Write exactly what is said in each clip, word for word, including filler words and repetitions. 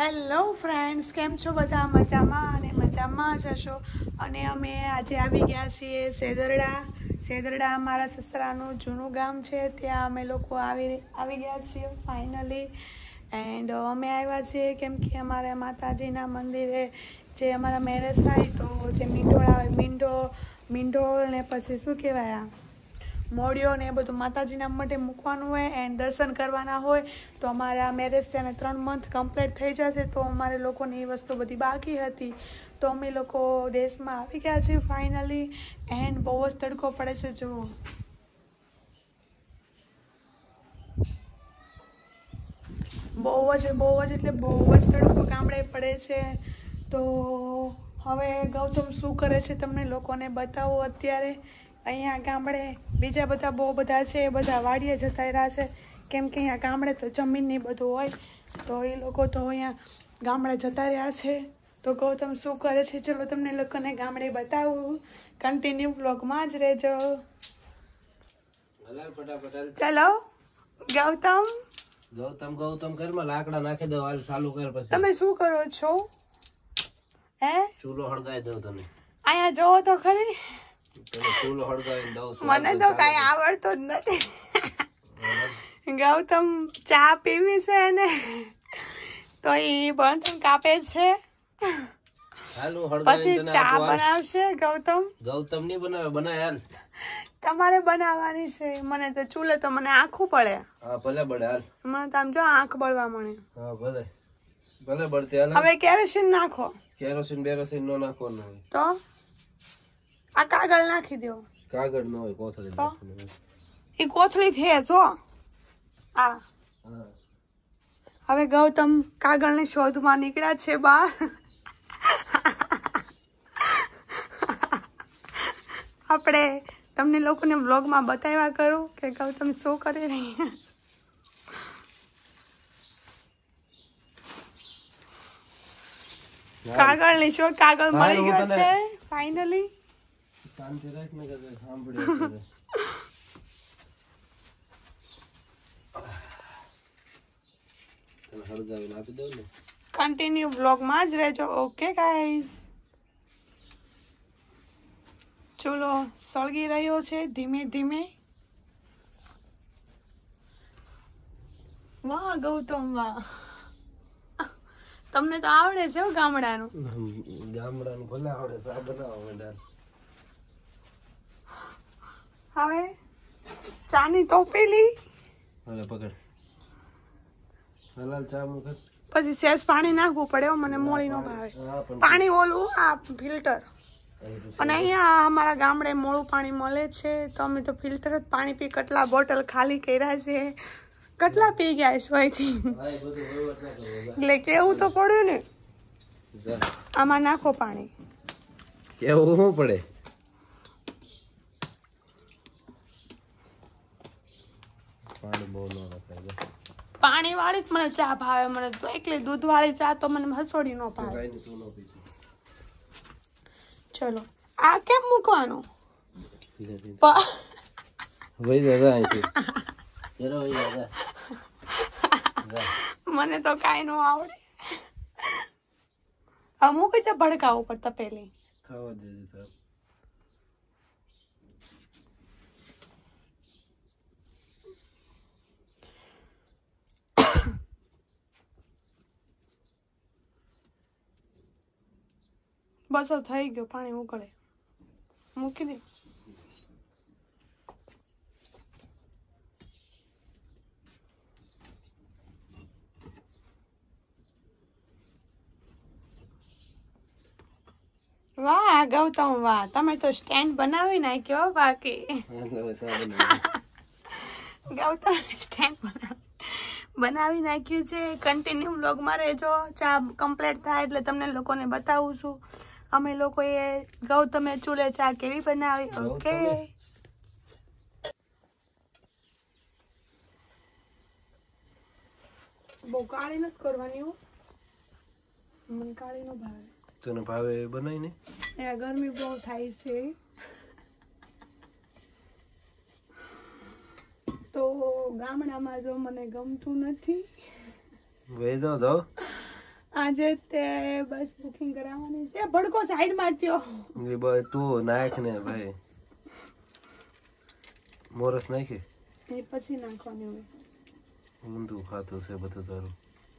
Hello friends, કેમ છો બધા? મજામાં અને મજામાં જ હશો. અને અમે આજે આવી ગયા છીએ સેદરડા. સેદરડા અમારા સસરાનું જૂનું ગામ છે, ત્યાં અમે લોકો આવી આવી ગયા છીએ ફાઇનલી. એન્ડ અમે આવ્યા છીએ કેમ કે અમારા માતાજીના મંદિરે જે અમારા મેરેજ થાય તો જે મીંઢોળ આવે, મીંઢો મીંઢોળ ને પછી શું કહેવાય, મોડિયો ને એ બધું માતાજીના માટે મૂકવાનું હોય એન્ડ દર્શન કરવાના હોય. તો અમારા મેરેજ થયાને ત્રણ મંથ કમ્પ્લીટ થઈ જશે, તો અમારે લોકોની એ વસ્તુ બધી બાકી હતી. તો અમે લોકો દેશમાં આવી ગયા છીએ ફાઇનલી. એન્ડ બહુ જ તડકો પડે છે, જો બહુ જ બહુ જ એટલે બહુ જ તડકો ગામડે પડે છે. તો હવે ગૌતમ શું કરે છે તમને લોકોને બતાવો. અત્યારે અહીંયા ગામડે બીજા બધા બહુ બધા છે, એ બધા વાડીએ જતા રહ્યા છે કેમ કે અહીંયા ગામડે તો જમીન ને બધું હોય, તો એ લોકો તો અહીંયા ગામડે જતા રહ્યા છે. તો ગૌતમ શું કરે છે ચલો તમને લોકોને ગામડે બતાવું. કન્ટિન્યુ બ્લોગમાં જ રહેજો. ચલો ગૌતમ ગૌતમ ગૌતમ કરમાં લાકડા નાખી દો, હાલ ચાલુ કર. પછી તમે શું કરો છો? હે, ચૂલો હળગાવી દઉં તને. અહીંયા જોવો તો ખરી, તને ચૂલો હળગાવી દઉં. મને તો કઈ આવડતું જ નથી. ગૌતમ ચા પીવી છે ને તો એ બર્તન કાપે છે, પછી ચા બનાવશે. ગૌતમ ગૌતમ ની બનાવે, બનાય હાલ. તમારે બનાવવાની છે. મને તો ચૂલે તો મને આંખું પડે. હા ભલે બળે હાલ. મને તો આમ જો આંખ બળવા મને. હા ભલે ભલે બળતે હાલ. હવે કેરોસીન નાખો. કેરોસીન બેરોસીન નો નાખવાનું હોય તો આ કાગળ નાખી દો. કાગળ ન હોય, કોથળી નાખવાનું હોય. એ કોથળી છે જો આ. હવે ગૌતમ કાગળની શોધમાં નીકળ્યા છે બહાર. આપણે તમને લોકોને વ્લોગમાં બતાવ્યા કરું કે ગૌતમ શું કરી રહ્યા છે. કાગળની શોધ, કાગળ મળી ગયો છે ફાઇનલી. શાંતિ રાખ ને, કે સાંભળી. હળગાવીને આપી દઉં ને. કન્ટિન્યુ બ્લોગમાં જ રહેજો. ઓકે ગાઈઝ, ચૂલો સળગી રહ્યો છે ધીમે ધીમે. વાહ ગૌતમ વાહ, તમને તો આવડે છે ગામડાનું. ગામડાનું ભલે આવડે, ચા બનાવવા માંડ્યા. હવે ચાની તોપેલી, હાલે પકડ. હલાલ ચા મુકત. પછી સેજ પાણી નાખવું પડે, મને મોળી ન ભાવે. પાણી ઓલું આ ફિલ્ટર. અને અહીંયા અમારા ગામડે મોળું પાણી મળે છે, તો અમે તો ફિલ્ટર જ પાણી પી. કેટલા બોટલ ખાલી કર્યા છે, કેટલા પી ગયા છે અહીંથી. એટલે કેવું તો પડ્યું ને. આમાં નાખો પાણી. કેવું શું પડે? પાણી બહુ ન નાખાય. પાણી વાળી જ મને ચા ભાવે. મને તો એકલી દૂધ વાળી ચા તો મને હસોડી ન ભાવે. ચલો આ કેમ મૂકવાનું? મને તો કાઈ ન આવડે. અમુક રીતે ભડકાવું પડતા પેલી ખાવા દેજો. બસ થઈ ગયો, પાણી ઉકળે, મૂકી દે. વાહ ગૌતમ વાહ, તમે તો સ્ટેન્ડ બનાવી નાખ્યો. બાકી ગૌતમ સ્ટેન્ડ બનાવી નાખ્યું છે. કન્ટિન્યુ બ્લોગમાં રહેજો. ચા કમ્પ્લીટ થાય એટલે તમને લોકોને બતાવું છું અમે લોકોએ ગૌતમે ચૂલે ચા કેવી બનાવી. ઓકે, બહુ કાળી નથી કરવાની હો, મને કાળી નો ભાવે. તને ભાવે બનાવી ને. એ ગરમી બહુ થાય છે તો ગામડામાં જો મને ગમતું નથી. વહી જાઓ જાઓ. આજે તે બસ બુકિંગ કરાવવાની છે. ભડકો સાઈડ માં થયો. એ ભાઈ તું નાખ ને ભાઈ. મોરસ નાખી એ પછી નાખવાની હોય. ઊંધું ખાતું છે બધું તારું.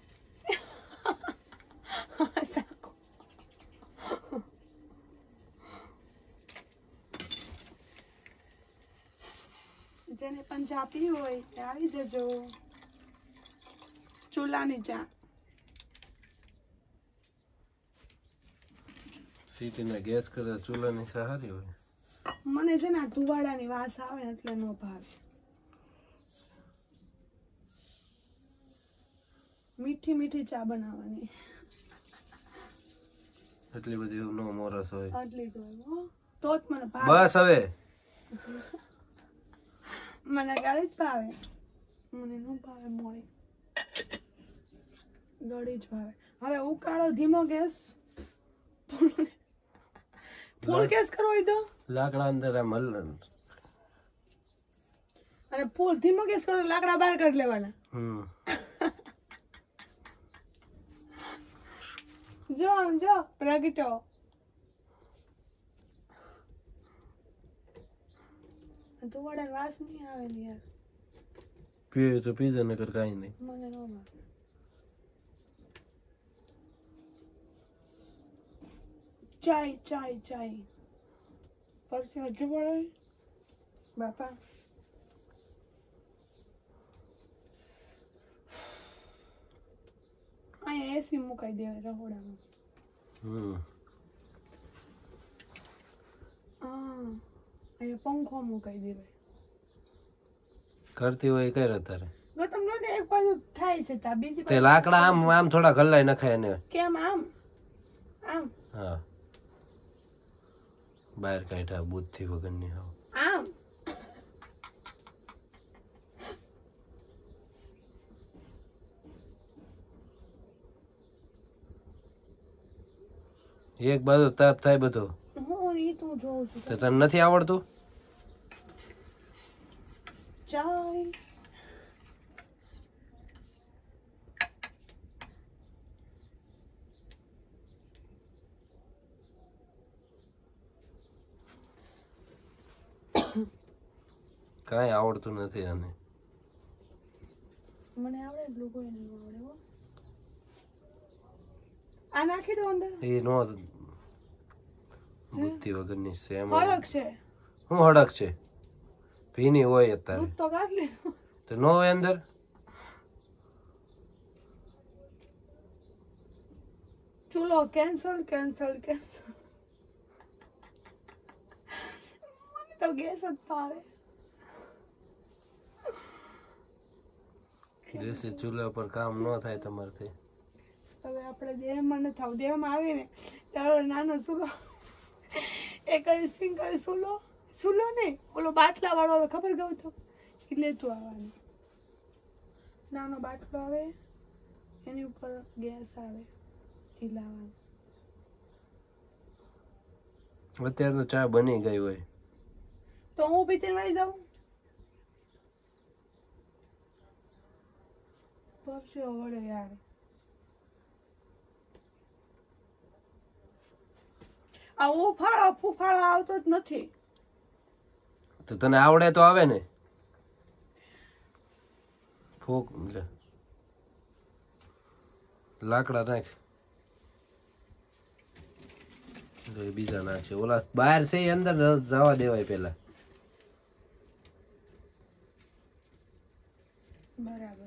જેને પણ ચા પીવી હોય તે આવી જજો. ચૂલાની ચા. સીટીના ગેસ કરતા ચૂલાની ચા સારી હોય. મને છે ને આ ધુવાડાની વાસ આવે ને એટલે ન ભાવે. મીઠી મીઠી ચા બનાવવાની. એટલી બધી નો મોરસ હોય. આટલી જ હોય તો જ મને ભાવે. બસ હવે મને ગાળી જ ભાવે. મને ન ભાવે મોળી. ગળી જ ભાવે. હવે ઉકાળો ધીમો ગેસ. ફૂલ ગેસ કરવો હોય તો લાકડા અંદર આમ હલ અને ફૂલ ધીમો ગેસ કરો લાકડા બહાર કાઢી લેવાના. હમ જો આમ જો પ્રગટો. ધુવાડાની વાસ નહીં આવે ને યાર. પીએ તો પીઝા નકર કાંઈ નહીં. મને ન ભાવે. ચાય ચાય ચાય પરસી હજુ પડે બાપા. અહીંયા એસી મુકાઈ દેવાય રહોડામાં. હમ હા અહીંયા પંખો મુકાઈ દેવાય. કરતી હોય કર અત્યારે. ગૌતમ નો એક બાજુ થાય છે તા બીજી તે લાકડા આમ આમ થોડા ગલ્લાય નખાય ને. કેમ આમ આમ હા બહાર કાઢ્યા બુદ્ધિ વગરની હાવ. આમ એક બાજુ તાપ થાય બધો. હું ઈ તું જોઉં છું. તો તને નથી આવડતું. ચાય કાંઈ આવડતું નથી આને. મને આવડે એટલું કોઈ નહીં આવડે હો. આ નાખી દો અંદર. એ નો બુદ્ધિ વગરની છે એમ. હળક છે. શું હડક છે? ભીની હોય અત્યારે દૂધ તો કાઢ લીધું. તો નો હોય અંદર. ચૂલો કેન્સલ કેન્સલ કેન્સલ. મને તો ગેસ જ ભાવે. દેશી ચૂલા પર કામ ન થાય તમારથી. હવે આપણે દેહમાં ન થાવ. દેહમાં આવીને ત્યારે નાનો ચૂલો એક સિંગલ ચૂલો ચૂલો નહીં ઓલો બાટલા વાળો આવે ખબર ગયું તો એ લેતું આવવાનું. નાનો બાટલો આવે એની ઉપર ગેસ આવે એ લાવવાનું. અત્યારે તો ચા બની ગઈ હોય તો હું પીતીને વહી જાઉં. પરસ્યો વળે યાર. આ ઉફાળો ફૂફાળો આવતો જ નથી. તો તને આવડે તો આવે ને. ફૂક લે લાકડા નાખ. બીજા નાખશે ઓલા બહાર છે અંદર જવા દેવાય પેલા. બરાબર.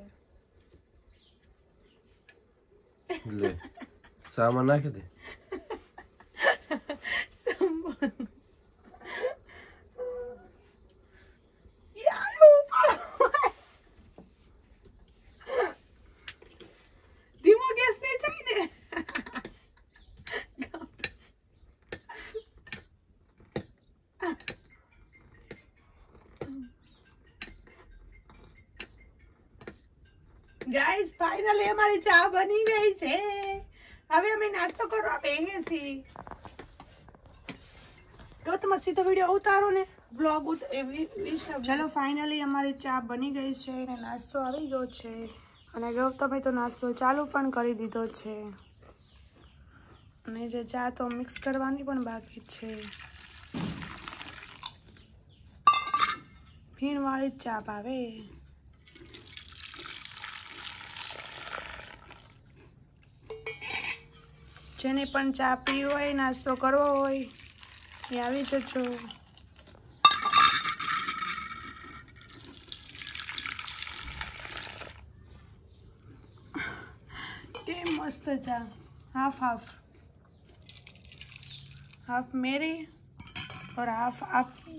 લે સામાન નાખી દે. ધીમો ગેસ નહીં થાય ને. ગાઈસ ફાઇનલી અમારી ચા બની ગઈ છે. હવે અમે નાસ્તો કરવા બેસીએ છીએ. તો તમે સીધો વિડિયો ઉતારો ને વ્લોગ ચલો ફાઇનલી અમારી ચા બની ગઈ છે અને નાસ્તો આવી ગયો છે અને ગૌતમે તો નાસ્તો ચાલુ પણ કરી દીધો છે. અને જે ચા તો મિક્સ કરવાની પણ બાકી છે. ફીણ વાળી જ ચા ભાવે. જેને પણ ચા પીવી હોય, નાસ્તો કરવો હોય એ આવી જજો. એ મસ્ત ચા, હાફ હાફ हाफ मेरी और हाफ आपकी.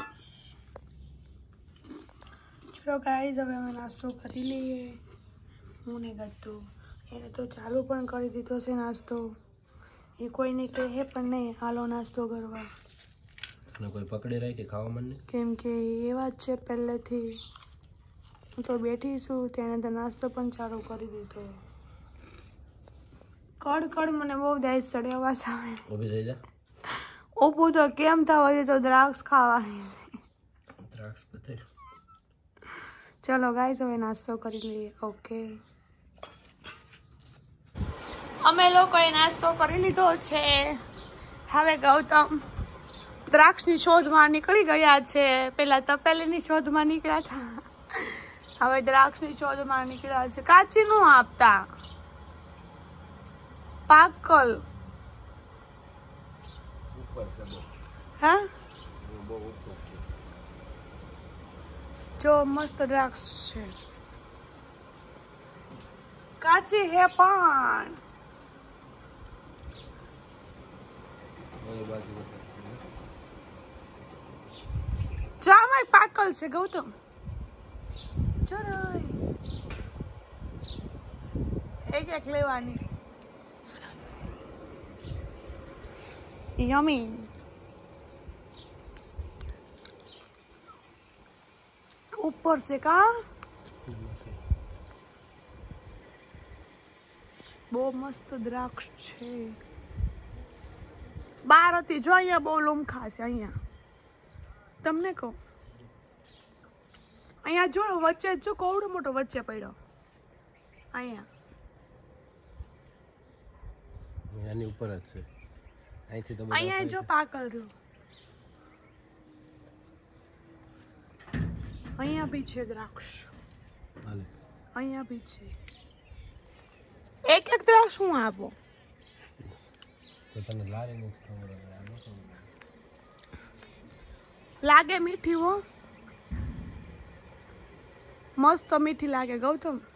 चलो गाइस હવે અમે નાસ્તો કરી લઈએ. હું ને ગત્તુ એને તો ચાલુ પણ કરી દીધો છે નાસ્તો. એ કોઈને કહે પણ નહીં હાલો નાસ્તો કરવા. અને કોઈ પકડી રાખે ખાવા મને કેમ કે એ વાત છે પહેલેથી. હું તો બેઠી છું, તેણે તો નાસ્તો પણ ચાલુ કરી દીધો. કડ કડ મને બહુ દાઈસ ચડે અવાજ આવે. ઊભી થઈ જા. ઊભું તો કેમ થવા તો દ્રાક્ષ ખાવાની છે. દ્રાક્ષ બતાય. ચલો ગાઈસ હવે નાસ્તો કરી લઈએ. ઓકે, અમે લોકોએ નાસ્તો કરી લીધો છે. હવે ગૌતમ દ્રાક્ષની શોધમાં નીકળી ગયા છે. પેલા તપેલીની શોધમાં નીકળ્યા હતા, હવે દ્રાક્ષની શોધમાં નીકળ્યા છે. કાચી નું આપતા, પાકલ. હા, જો મસ્ત દ્રાક્ષ છે. કાચી હે પણ ચામાં પાકલ છે. ગૌતમ ચલો એક એક લેવાની. યમી. ऊपर से का બહુ મસ્ત દ્રાક્ષ છે. બાર હતી જો, અહીંયા બહુ લૂમખા છે. અહીંયા તમને કહું, અહીંયા જો વચ્ચે જો કોવડો મોટો વચ્ચે પડ્યો. અહીંયા એની ઉપર જ છે. અહીંથી તો અહીંયા જો પાકલ રહ્યો. અહીંયા બી છે દ્રાક્ષ. અહીંયા બી છે. એક એક દ્રાક્ષ હું આપો તો તને લારી લાગે મીઠી હો, મસ્ત મીઠી લાગે ગૌતમ.